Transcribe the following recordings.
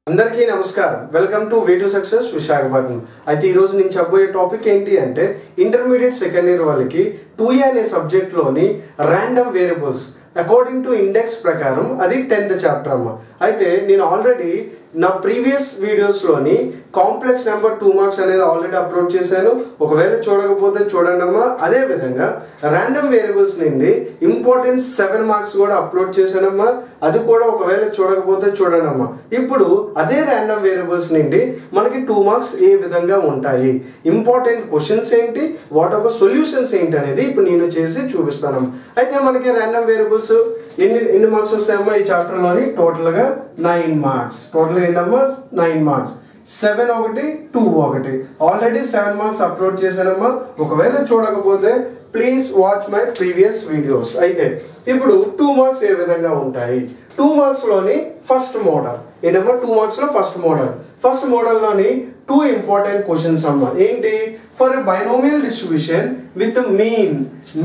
అందరికీ నమస్కారం. Welcome to way to success Visakhapatnam. అయితే ఈ రోజు నేను చెప్పబోయే టాపిక్ ఏంటి అంటే ఇంటర్మీడియట్ సెకండ్ ఇయర్ వాళ్ళకి 2A అనే సబ్జెక్ట్ లోని random variables according to index ప్రకారం అది 10th చాప్టర్ అమ్మ. అయితే నేను ఆల్రెడీ నా ప్రీవియస్ వీడియోస్లోని కాంప్లెక్స్ నెంబర్ 2 మార్క్స్ అనేది ఆల్రెడీ అప్లోడ్ చేశాను. ఒకవేళ చూడకపోతే చూడండి అమ్మా. అదేవిధంగా ర్యాండమ్ వేరియబుల్స్ నుండి ఇంపార్టెన్స్ 7 మార్క్స్ కూడా అప్లోడ్ చేశానమ్మా. అది కూడా ఒకవేళ చూడకపోతే చూడండి అమ్మా. ఇప్పుడు అదే ర్యాండమ్ వేరియబుల్స్ నుండి మనకి 2 మార్క్స్ ఏ విధంగా ఉంటాయి, ఇంపార్టెంట్ క్వశ్చన్స్ ఏంటి, వాటి యొక్క సొల్యూషన్స్ ఏంటి అనేది ఇప్పుడు నేను చేసి చూపిస్తాను. అయితే మనకి ర్యాండమ్ వేరియబుల్స్ ఎన్ని మార్క్స్ వస్తాయమ్మా ఈ చాప్టర్లోని? టోటల్గా 9 మార్క్స్. టోటల్గా ఏంటమ్మా 9 మార్క్స్. 7 ఒకటి 2 ఒకటి. ఆల్రెడీ 7 మార్క్స్ అప్లోడ్ చేశానమ్మా. ఒకవేళ చూడకపోతే please watch my previous videos. అయితే ఇప్పుడు 2 మార్క్స్ ఏ విధంగా ఉంటాయి? 2 మార్క్స్లోని ఫస్ట్ మోడల్ ఏంటమ్మా? 2 మార్క్స్లో ఫస్ట్ మోడల్లోని 2 ఇంపార్టెంట్ క్వశ్చన్స్ అమ్మా. ఏంటి? For a binomial distribution with mean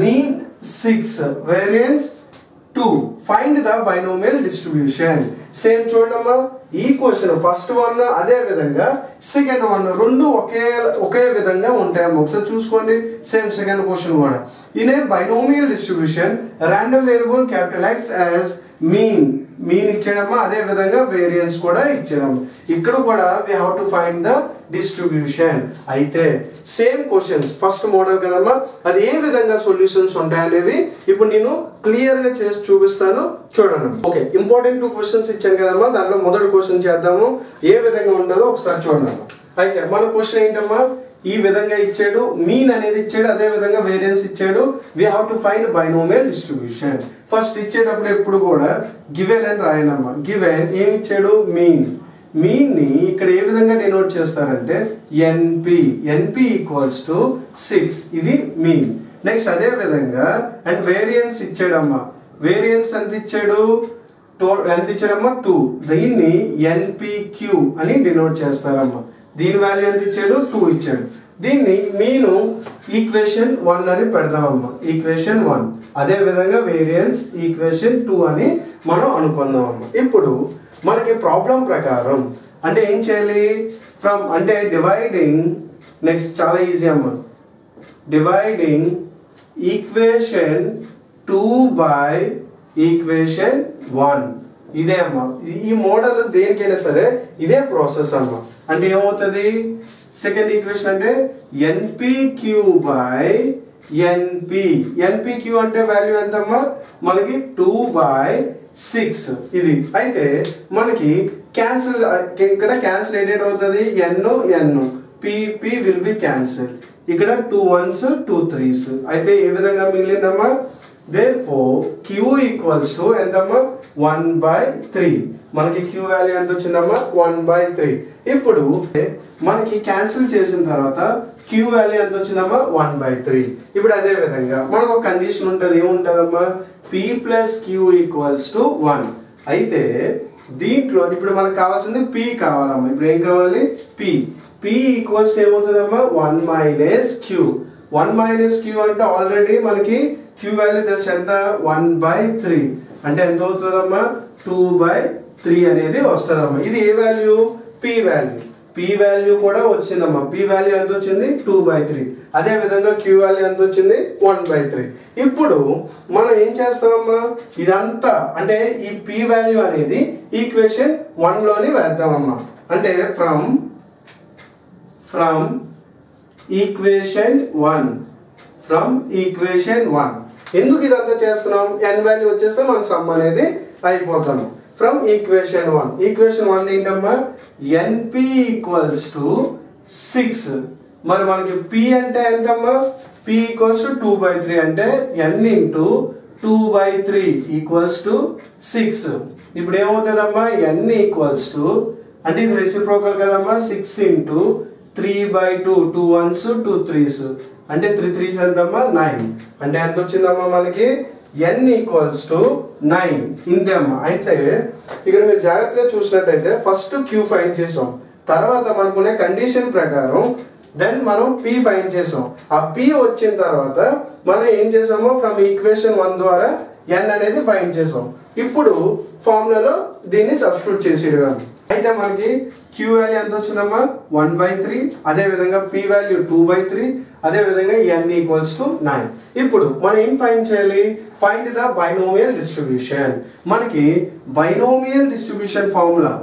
6 variance 2 find the binomial distribution. Same చూడమ్మా, ఈ క్వశ్చన్ ఫస్ట్ వన్ అదే విధంగా సెకండ్ వన్ రెండు ఒకే విధంగా ఉంటాయమ్మా. ఒకసారి చూసుకోండి. సేమ్ సెకండ్ క్వశ్చన్ కూడా in a binomial distribution random variable capital X as mean ఇచ్చాడమ్మా. అదే విధంగా వేరియన్స్ కూడా ఇచ్చాడమ్మా. ఇక్కడ కూడా we have to find the distribution. అయితే సేమ్ క్వశ్చన్స్ ఫస్ట్ మోడల్ కదమ్మా. అది ఏ విధంగా సొల్యూషన్స్ ఉంటాయనేవి ఇప్పుడు నేను క్లియర్ గా చేసి చూపిస్తాను. చూడండి. ఓకే, ఇంపార్టెంట్ 2 క్వశ్చన్స్ ఇచ్చాను కదమ్మా. దాంట్లో మొదటి క్వశ్చన్ చేద్దాము. ఏ విధంగా ఉంటుందో ఒకసారి చూడండి. అయితే మన క్వశ్చన్ ఏంటమ్మా? ఈ విధంగా ఇచ్చాడు, మీన్ అనేది ఇచ్చాడు, అదే విధంగా వేరియన్స్ ఇచ్చాడు. We have to find binomial distribution. First ఇచ్చేటప్పుడు ఎప్పుడు కూడా గివెన్ అని రాయనమ్మా. గివెన్ ఏమి ఇచ్చాడు? మీన్ ని ఇక్కడ ఏ విధంగా డినోట్ చేస్తారంటే ఎన్పి ఈక్వల్స్ టు 6. ఇది మీన్. నెక్స్ట్ అదే విధంగా అండ్ వేరియన్స్ ఇచ్చాడమ్మా. వేరియన్స్ ఎంత ఇచ్చాడు? ఎంత ఇచ్చాడమ్మా? 2. దీన్ని ఎన్పిక్యూ అని డినోట్ చేస్తారమ్మా. దీని వాల్యూ ఎంత ఇచ్చాడు? 2 ఇచ్చాడు. దీన్ని మీను ఈక్వేషన్ 1 అని పెడదామమ్మా. ఈక్వేషన్ 1. అదే విధంగా వేరియన్స్ ఈక్వేషన్ 2 అని మనం అనుకుందామమ్మా. ఇప్పుడు మనకి ప్రాబ్లం ప్రకారం అంటే ఏం చేయాలి? ఫ్రమ్ అంటే డివైడింగ్. నెక్స్ట్ చాలా ఈజీ అమ్మా. Dividing equation 2 by equation 1. ఇదే అమ్మా. ఈ మోడల్ దేనికైనా సరే ఇదే ప్రాసెస్ అమ్మా. అంటే ఏమవుతుంది? సెకండ్ ఈక్వేషన్ అంటే ఎన్పిక్యూ బై ఎన్పిక్యూ అంటే వాల్యూ ఎంతమ్మా? మనకి 2/6 ఇది. అయితే మనకి క్యాన్సిల్, ఇక్కడ క్యాన్సిల్ ఎడిట్ అవుతుంది. N P will be cancel. ఇక్కడ 2 1s 2 3s. అయితే ఏ విధంగా మిగిలిందమ్మా? Therefore Q equals to ఎంతమ్మా? 1/3. మనకి Q వాల్యూ ఎంత వచ్చిందమ్మా? 1/3. ఇప్పుడు మనకి క్యాన్సిల్ చేసిన తర్వాత Q వాల్యూ ఎంత వచ్చిందమ్మా? 1/3. ఇప్పుడు అదే విధంగా మనకు ఒక కండిషన్ ఉంటుంది. ఏముంటుందమ్మా? P plus Q equals to 1. అయితే దీంట్లో ఇప్పుడు మనకు కావాల్సింది P కావాలమ్మా. ఇప్పుడు ఏం కావాలి? P ఈక్వల్స్ ఏమవుతుందమ్మా? 1 మైనస్ Q. 1 మైనస్ Q అంటే ఆల్రెడీ మనకి Q వాల్యూ తెలుసు ఎంత? 1/3. అంటే ఎంత అవుతుందమ్మా? 2/3 అనేది వస్తుందమ్మా. ఇది ఏ వాల్యూ? P వాల్యూ కూడా వచ్చిందమ్మా. P వాల్యూ ఎంత వచ్చింది? 2/3. అదే విధంగా Q వాల్యూ ఎంత వచ్చింది? 1/3. ఇప్పుడు మనం ఏం చేస్తామమ్మా? ఇదంతా అంటే ఈ P వాల్యూ అనేది ఈక్వేషన్ 1 లోని వేద్దామమ్మా. అంటే ఫ్రమ్ ఈక్వేషన్ 1. ఎందుకు ఇదంతా చేస్తున్నాం? n వాల్యూ వచ్చేస్తే మన సమ్ అనేది అయిపోతాము. ఫ్రమ్ ఈక్వేషన్ 1 ఏంటమ్మా? np equals to 6. మరి మనకి p అంటే ఎంతమ్మా? p ఈక్వల్స్ టు 2/3 అంటే n ఇంటూ 2/3 ఈక్వల్స్ టు 6. ఇప్పుడు ఏమవుతుందమ్మా? n ఈక్వల్స్ టు అంటే ఇది రెసిప్రోకల్ కదమ్మా. 6 ఇంటూ 3/2 2 1s 2 3s అంటే 3 3s ఎంతమ్మా? 9. అంటే ఎంత వచ్చిందమ్మా మనకి? n equals to 9. ఇంతే అమ్మా. అయితే ఇక్కడ మీరు జాగ్రత్తగా చూసినట్టయితే ఫస్ట్ Q ఫైండ్ చేసాం. తర్వాత మనకునే కండిషన్ ప్రకారం దెన్ మనం P ఫైండ్ చేసాం. ఆ P వచ్చిన తర్వాత మనం ఏం చేసామో ఫ్రమ్ ఈక్వేషన్ 1 ద్వారా n అనేది ఫైండ్ చేసాం. ఇప్పుడు ఫార్ములాలో దీన్ని సబ్స్టిట్యూట్ చేసేయడం. అయితే మనకి Q వాల్యూ ఎంత వచ్చిందమ్మా 1/3, అదే విధంగా P వాల్యూ 2/3, అదే విధంగా n ఈక్వల్స్ టు 9. ఇప్పుడు మనం ఏం ఫైండ్ చేయాలి? Find the binomial distribution. మనకి బైనోమియల్ డిస్ట్రిబ్యూషన్ ఫార్ములా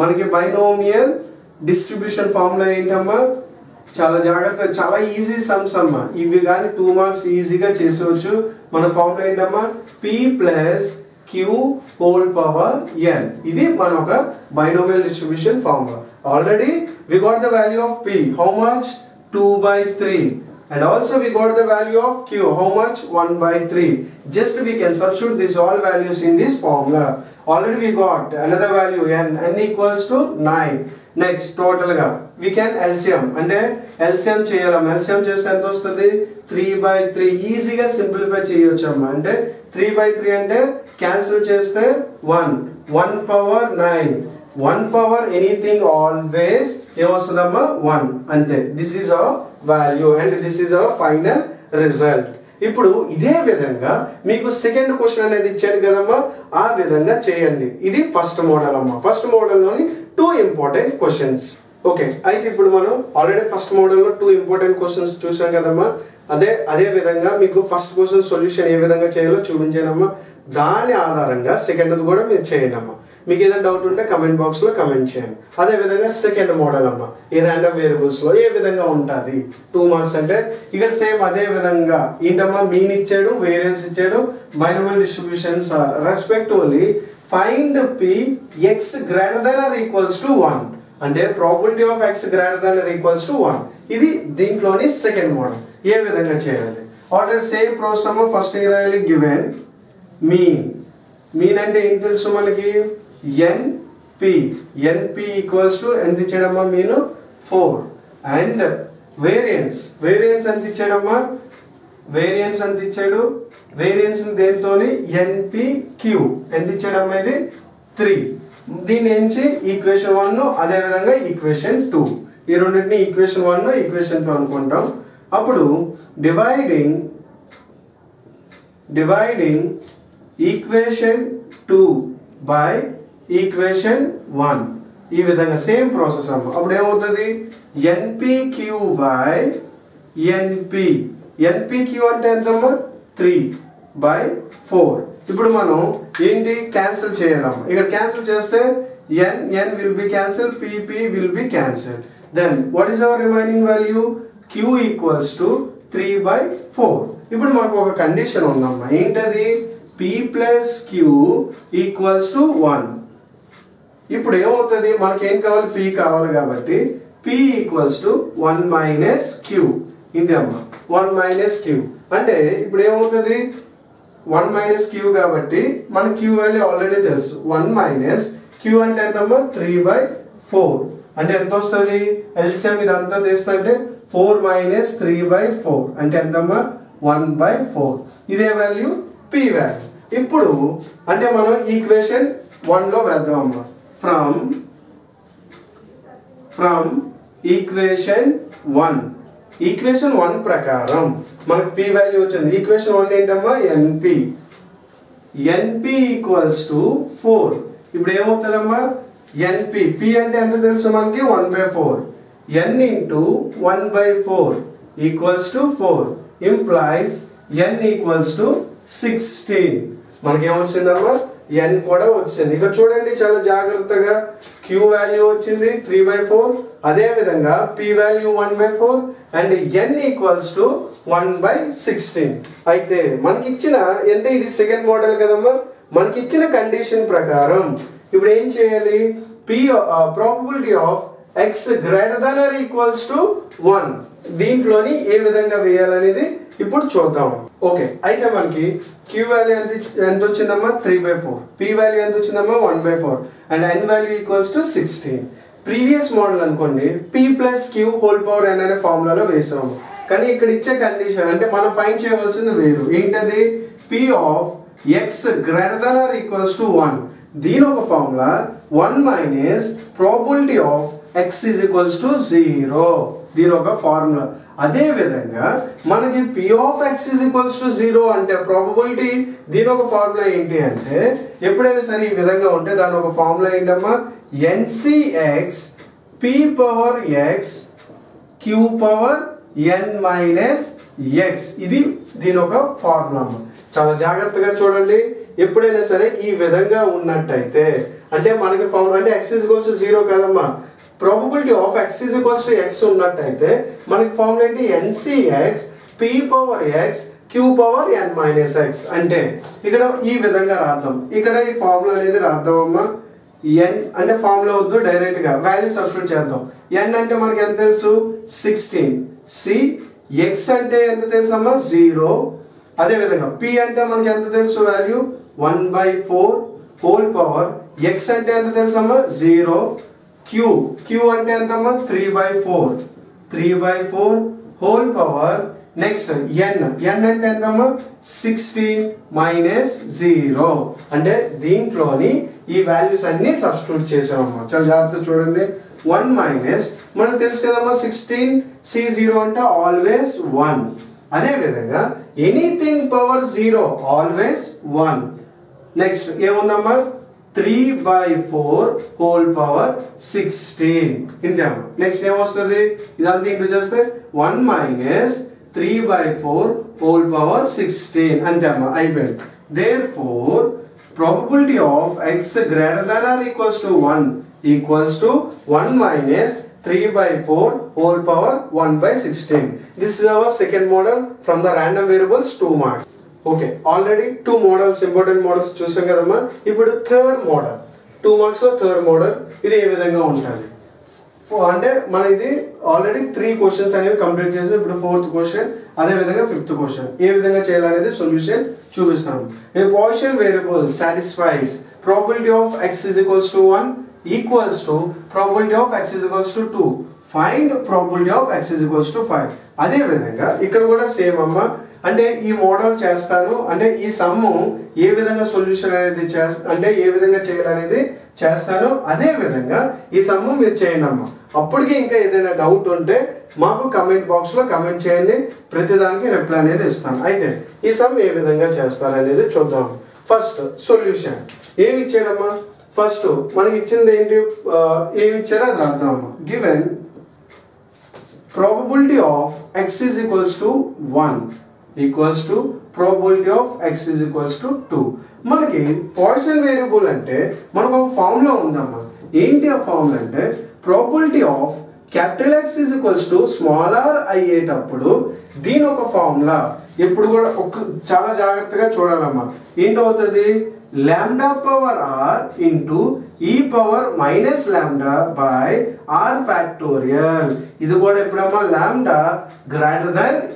ఏంటమ్మా? చాలా జాగ్రత్త, చాలా ఈజీ సమ్స్ అమ్మా. ఇవి కానీ 2 మార్క్స్ ఈజీగా చేసేవచ్చు. మన ఫార్ములా ఏంటమ్మా? P plus Q whole power n. ఇది మన ఒక binomial distribution formula. Already we got the value of P. How much? 2/3. And also we got the value of Q. How much? 1/3. Just we can substitute these all values in this formula. Already we got another value n equals to 9. Next total ga we can LCM అంటే LCM చేయాలి. LCM చేస్తే ఎంత వస్తుంది? 3/3. ఈజీగా simplify చేయొచ్చు అమ్మా. అంటే 3/3 అంటే క్యాన్సిల్ చేస్తే 1 పవర్ 9, 1 పవర్ ఎనీథింగ్ ఆల్వేస్ ఏమొస్తుందమ్మా? 1 అంతే. This is our value and this is our final result. ఇప్పుడు ఇదే విధంగా మీకు సెకండ్ క్వశ్చన్ అనేది ఇచ్చాడు కదమ్మా, ఆ విధంగా చేయండి. ఇది ఫస్ట్ మోడల్ అమ్మా. ఫస్ట్ మోడల్లోని 2 ఇంపార్టెంట్ క్వశ్చన్స్. ఓకే, అయితే ఇప్పుడు మనం ఆల్రెడీ ఫస్ట్ మోడల్లో 2 ఇంపార్టెంట్ క్వశ్చన్స్ చూసాం కదమ్మా. అదే విధంగా మీకు ఫస్ట్ క్వశ్చన్ సొల్యూషన్ ఏ విధంగా చేయాలో చూపించానమ్మా. దాని ఆధారంగా సెకండ్ కూడా మీరు చేయండి అమ్మా. మీకు ఏదైనా డౌట్ ఉంటే కమెంట్ బాక్స్ లో కమెంట్ చేయండి. అదే విధంగా సెకండ్ మోడల్ అమ్మా, ఈ ర్యాండమ్ వేరియబుల్స్ లో ఏ విధంగా ఉంటుంది 2 మార్క్స్ అంటే ఇక్కడ సేమ్ అదే విధంగా ఏంటమ్మా? మీన్ ఇచ్చాడు, వేరియన్స్ ఇచ్చాడు, binomial distributions respectively find P x greater than or equals to 1 అంటే probability of x greater than or equals to 1. ఇది దీంట్లోని సెకండ్ మోడల్. ఏ విధంగా చేయాలి? ఆల్రెడీ సేమ్ ప్రాసెస్ అమ్మా. ఫస్ట్ ఏం రాయాలి? గివెన్ మీన్ అంటే ఏం తెలుసు మనకి? NP ఈక్వల్స్ టు ఎంత ఇచ్చాడమ్మా? మీను 4. అండ్ వేరియన్స్ ఎంత ఇచ్చాడమ్మా? వేరియన్స్ ఎంత ఇచ్చాడు? వేరియన్స్ దేనితోని? NPQ ఎంత ఇచ్చాడమ్మా? ఇది 3. దీని నుంచి ఈక్వేషన్ 1 అదే విధంగా ఈక్వేషన్ 2, ఈ రెండింటిని ఈక్వేషన్ 1 ఈక్వేషన్ 2 అనుకుంటాం. అప్పుడు డివైడింగ్ ఈక్వేషన్ 2 బై ఈక్వేషన్ 1 ఈ విధంగా సేమ్ ప్రాసెస్ అమ్మ. అప్పుడు ఏమవుతుంది? NPQ బై NPQ అంటే ఎంతమ్మా? 3/4. ఇప్పుడు మనం ఏంటి? క్యాన్సిల్ చేయాలమ్మా. ఇక్కడ క్యాన్సిల్ చేస్తే n will be cancelled, p will be cancelled. Then what is our remaining value? Q equals to 3/4. ఇప్పుడు మనకు ఒక కండిషన్ ఉందమ్మా. ఏంటది? P plus Q equals to 1. ఇప్పుడు ఏమవుతుంది? మనకి ఏం కావాలి? P కావాలి కాబట్టి P equals to 1 minus Q. ఇది అమ్మా 1 minus Q అంటే ఇప్పుడు ఏమవుతుంది? 1 minus Q కాబట్టి మన Q వాల్యూ ఆల్రెడీ తెలుసు. 1 minus Q అంటే ఎంతమ్మా? 3/4 అంటే ఎంత వస్తుంది? ఎల్సిఎం ఇదంతా తీస్తుంటే 4 minus 3/4 అంటే ఎంతమ్మా? 1/4. ఇదే వాల్యూ P వాల్యూ. ఇప్పుడు అంటే మనం ఈక్వేషన్ 1 లో వేద్దాం అమ్మా. ఫ్రమ్ ఈక్వేషన్ 1 ప్రకారం మనకు P వాల్యూ వచ్చింది. ఈక్వేషన్ 1 ఏంటమ్మా? NP equals to 4. ఇప్పుడు ఏమవుతుందమ్మా? P అంటే ఎంత తెలుసు మనకి? 1/4. n into 1/4 equals to 4 implies n equals to 16. మనకి ఏమొచ్చిందమ్మా? n కూడా వచ్చింది. ఇక్కడ చూడండి చాలా జాగ్రత్తగా. Q వాల్యూ వచ్చింది 3/4, అదే విధంగా P value 1/4 and n equals to 1/16. అయితే మనకి ఇచ్చిన అంటే ఇది సెకండ్ మోడల్ కదమ్మా. మనకి ఇచ్చిన కండిషన్ ప్రకారం ఇప్పుడు ఏం చేయాలి? Probability of x greater than or equals to 1 దీంట్లోని ఏ విధంగా వేయాలనేది ఇప్పుడు చూద్దాం. ఓకే, అయితే మనకి Q వాల్యూ ఎంత వచ్చిందమ్మా? 3/4. P వాల్యూ ఎంత వచ్చిందమ్మా? 1/4 and n value equals to 16. Previous model అనుకోండి P plus Q whole power n అనే ఫార్ములాలో వేసాము. కానీ ఇక్కడ ఇచ్చే కండిషన్ అంటే మనం ఫైండ్ చేయవలసింది వేరు. ఏంటది? P of x greater than or equals to 1. దీని ఒక formula 1 minus probability of x is equals to 0. దీని ఒక ఫార్ములా. అదే విధంగా మనకి p of x is equals to 0 అంటే ప్రాబబిలిటీ దీని ఒక ఫార్ములా ఏంటి అంటే ఎప్పుడైనా సరే ఈ విధంగా ఉంటే దాని ఒక ఫార్ములా ఏంటమ్మా NCx p power x q power n minus x ఇది దీని ఒక ఫార్ములా అమ్మా. చాలా జాగ్రత్తగా చూడండి. ఎప్పుడైనా సరే ఈ విధంగా ఉన్నట్టయితే అంటే మనకి ఫార్ములా అంటే x is equals to 0 కదమ్మా, probability of x is equals to x ఉన్నట్టయితే మనకి ఫార్ములా ఏంటి NCx p power x q power n minus x అంటే ఇక్కడ ఈ విధంగా రాద్దాం. ఇక్కడ ఈ ఫార్ములా అనేది రాద్దామమ్మా. n అంటే ఫార్ములా వద్దు, డైరెక్ట్ గా వాల్యూ సబ్స్టిట్యూట్ చేద్దాం. n అంటే మనకి ఎంత తెలుసు 16, c x అంటే ఎంత తెలుసమ్మా 0, అదే విధంగా p అంటే మనకి ఎంత తెలుసు వాల్యూ 1/4 హోల్ పవర్ x అంటే ఎంత తెలుసమ్మా 0, q అంటే ఎంతమ్మా 3/4 హోల్ పవర్ నెక్స్ట్ n అంటే ఎంతమ్మా 16 మైనస్ 0 అంటే దీంట్లోని ఈ వాల్యూస్ అన్ని సబ్స్టిట్యూట్ చేసామమ్మా. చాలా జాగ్రత్తగా చూడండి. 1 మైనస్ మనకు తెలుసు కదమ్మా 16 c0 అంటే ఆల్వేస్ 1, అదే విధంగా ఎనీథింగ్ పవర్ 0 ఆల్వేస్ 1. నెక్స్ట్ ఏముందమ్మా 3/4 హోల్ పవర్ 16 ఇంతే అమ్మా. నెక్స్ట్ ఏమొస్తుంది ఇదంతా ఇంటూ చేస్తే 1 మైనస్ 3/4 హోల్ పవర్ 16 అంతే అమ్మా, అయిపోయింది. Therefore probability of x greater than or equals to 1 equals to 1 minus 3/4 whole power 1/16. This is our second model from the random variables 2 marks. Okay, already 2 models important models చూసాం కదమ్మా. ఇప్పుడు third model 2 marks లో third model ఇది ఏ విధంగా ఉంటుంది అంటే మన ఇది ఆల్రెడీ 3 క్వశ్చన్స్ అనేవి కంప్లీట్ చేసి ఇప్పుడు 4th క్వశ్చన్ అదే విధంగా 5th క్వశ్చన్ ఏ విధంగా చేయాలనేది సొల్యూషన్ చూపిస్తాను. A partial variable satisfies probability of x is equals to 1 equals to probability of x is equals to 2. Find probability of x is equals to 5. అదే విధంగా ఇక్కడ కూడా సేమ్ అమ్మా. అంటే ఈ మోడల్ చేస్తాను అంటే ఈ సమ్ ఏ విధంగా సొల్యూషన్ అనేది అంటే ఏ విధంగా చేయాలనేది చేస్తాను. అదే విధంగా ఈ సమ్ మీరు చేయండి అమ్మా. అప్పటికి ఇంకా ఏదైనా డౌట్ ఉంటే మాకు కమెంట్ బాక్స్ లో కమెంట్ చేయండి, ప్రతిదానికి రిప్లై అనేది ఇస్తాను. అయితే ఈ సమ్ ఏ విధంగా చేస్తారనేది చూద్దాం. ఫస్ట్ సొల్యూషన్ ఏమి ఇచ్చాడమ్మా, ఫస్ట్ మనకి ఇచ్చింది ఏంటి ఏమి ఇచ్చారో అది రాద్దామమ్మా. Given probability of x is equals to 1 equals to probability of x is equals to 2. మనకి పాయిసన్ వేరియబుల్ అంటే మనకు ఒక ఫార్ములా ఉందమ్మా. ఏంటి ఆ ఫార్ములా అంటే probability of capital X is equals to small r అయ్యేటప్పుడు దీని ఒక ఫార్ములా ఎప్పుడు కూడా చాలా జాగ్రత్తగా చూడాలమ్మా. ఏంటవుతుంది lambda power r into e power minus lambda by r factorial. ఇది కూడా ఎప్పుడమ్మా lambda greater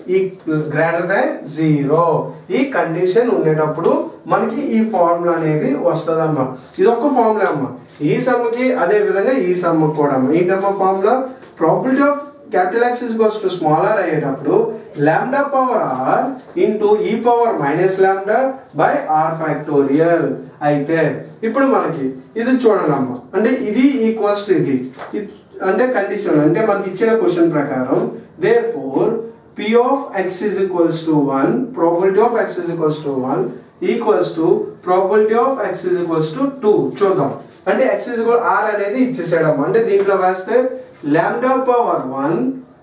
than 0 ఈ కండిషన్ ఉండేటప్పుడు మనకి ఈ ఫార్ములా అనేది వస్తుందమ్మా. ఇది ఒక ఫార్ములా అమ్మా. ఈ సమ్కి అదే విధంగా ఈ సమ్ కూడా అమ్మా. ఏంటమ్మా formula probability of capital X is equals to small r అయ్యేటప్పుడు lambda power r into e power minus lambda by r factorial. అయితే ఇప్పుడు మనకి ఇది చూడండి అమ్మా. అంటే ఇది ఈక్వల్స్ టు ఇది అంటే కండిషన్ అంటే మనకి ఇచ్చిన క్వశ్చన్ ప్రకారం therefore p of x is equals to 1 probability of x is equals to 1 equals to probability of x is equals to 2. చూద్దాం. అంటే x is equal r అనేది ఇచ్చేసాడమ్మా. అంటే దీంట్లో వేస్తే lambda power 1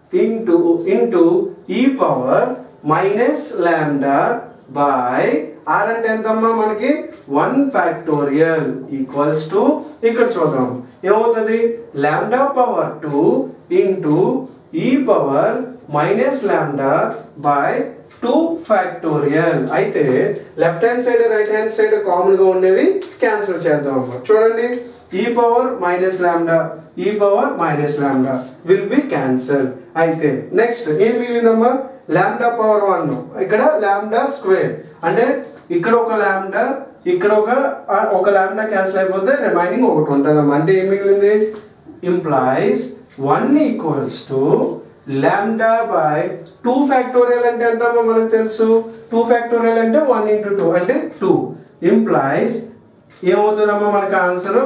into e power minus lambda by r అంటే ఎంతమ్మా మనకి 1 factorial equals to ఇక్కడ చూద్దాం ఏమవుతుంది lambda power 2 into e power minus lambda by 2 factorial. అయితే left hand side right hand side common గా ఉండేవి క్యాన్సిల్ చేద్దాం అమ్మా. చూడండి e power minus lambda will be cancelled. అయితే నెక్స్ట్ ఏం మిగిలిందమ్మా lambda power 1 ఇక్కడ lambda square అంటే ఇక్కడ ఒక lambda ఇక్కడ ఒక lambda క్యాన్సిల్ అయిపోతే రిమైనింగ్ ఒకటి ఉంటుందమ్మా. అంటే ఏం మిగిలింది implies 1 equals to lambda by 2 factorial అంటే ఎంతమ్మా మనకు తెలుసు 2 factorial అంటే 1 into 2 అంటే 2 implies ఏమవుతుందమ్మా మనకు answer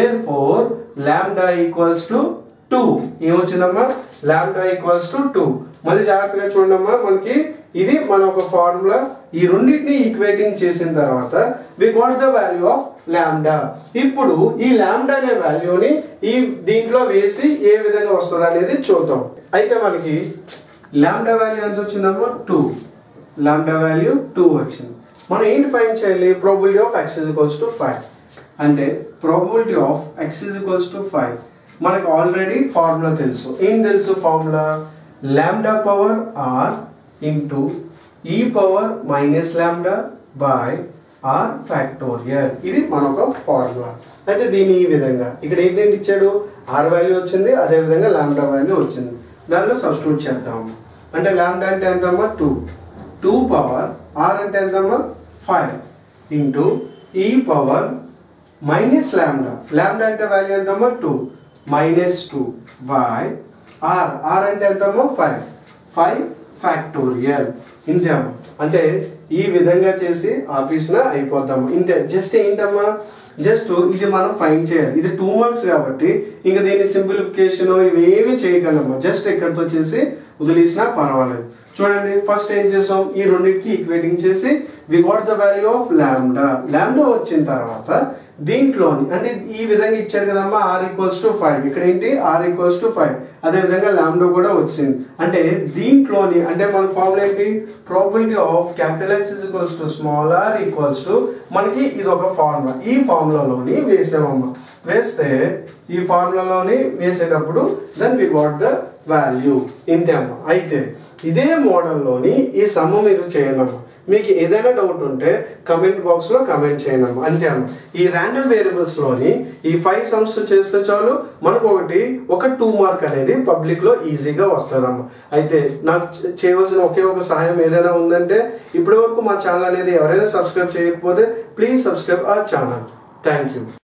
therefore lambda equals to 2 ఏమొచ్చిందమ్మా lambda equals to 2 మళ్ళీ జాగ్రత్తగా చూడమ్మా, మనకి ఇది మన ఒక ఫార్ములా. ఈ రెండింటిని ఈక్వేటింగ్ చేసిన తర్వాత we got the value of lambda. ఇప్పుడు ఈ లాంబ్డా అనే వాల్యూని ఈ దీంట్లో వేసి ఏ విధంగా వస్తుంది అనేది చూద్దాం. అయితే మనకి లాంబ్డా వాల్యూ ఎంత వచ్చిందమ్మా? 2. లాంబ్డా వాల్యూ 2 వచ్చింది. మనం ఏంటి ఫైండ్ చేయాలి? Probability of x = 5. అంటే ప్రాబబిలిటీ ఆఫ్ x = 5 మనకు ఆల్రెడీ ఫార్ములా తెలుసు. ఏం తెలుసు formula? Lambda power r into e power minus lambda by r factorial. ఇది మనొక ఫార్ములా. అయితే దీని ఈ విధంగా ఇక్కడ ఏంటంటే ఇచ్చాడు r వాల్యూ వచ్చింది, అదే విధంగా లాంబ్డా వాల్యూ వచ్చింది. దానిలో సబ్స్టిట్యూట్ చేద్దాము. అంటే లాంబ్డా అంటే ఎంతమ్మా? 2 పవర్ r అంటే ఎంతమ్మా? 5 into e power minus lambda. Lambda అంటే వాల్యూ ఎంతమ్మా? 2 మైనస్ 2 బై r అంటే ఎంతమ్మా? 5 ఫ్యాక్టోరియల్. ఇంతే అమ్మా. అంటే ఈ విధంగా చేసి ఆఫీస్న అయిపోతాము. ఇంతే. జస్ట్ ఏంటమ్మా, జస్ట్ ఇది మనం ఫైండ్ చేయాలి. ఇది 2 మార్క్స్ కాబట్టి ఇంకా దీన్ని సింప్లిఫికేషన్ ఇవేమి చేయగలమ్మా. జస్ట్ ఇక్కడితో చేసి వదిలేసినా పర్వాలేదు. చూడండి, ఫస్ట్ ఏం చేసాం? ఈ రెండింటికి ఈక్వేటింగ్ చేసి we got the value of lambda. Lambda వచ్చిన తర్వాత దీంట్లోని అంటే ఈ విధంగా ఇచ్చారు కదమ్మా, r = 5. ఇక్కడ ఏంటి? r = 5. అదే విధంగా లాంబ్డా కూడా వచ్చింది. అంటే దీంట్లోని అంటే మన ఫార్ములా ఏంటి? ప్రాబబిలిటీ ఆఫ్ X r మనకి ఇది ఒక ఫార్ములా. ఈ ఫార్ములాలోని వేసామమ్మా. వేస్తే ఈ ఫార్ములాలోని వేసేటప్పుడు then we got the value. ఇంతే అమ్మా. అయితే ఇదే మోడల్లోని ఈ సమ్ మీరు చేయండమ్మా. మీకు ఏదైనా డౌట్ ఉంటే కమెంట్ బాక్స్లో కమెంట్ చేయండి అమ్మా. అంతే అమ్మా. ఈ ర్యాండమ్ వేరియబుల్స్లోని ఈ 5 సమ్స్ చేస్తే చాలు మనకు ఒక 2 మార్క్ అనేది పబ్లిక్లో ఈజీగా వస్తుందమ్మా. అయితే నాకు చేయవలసిన ఒకే ఒక సహాయం ఏదైనా ఉందంటే, ఇప్పటి వరకు మా ఛానల్ అనేది ఎవరైనా సబ్స్క్రైబ్ చేయకపోతే please subscribe our channel. Thank you.